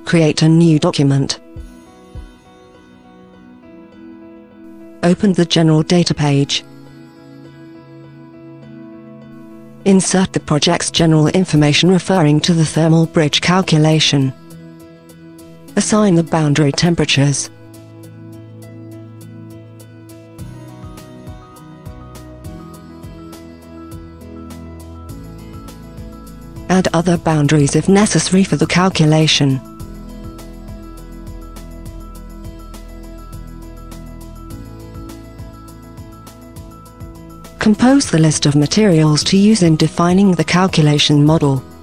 Create a new document. Open the General Data page. Insert the project's general information referring to the thermal bridge calculation. Assign the boundary temperatures. Add other boundaries if necessary for the calculation. Compose the list of materials to use in defining the calculation model.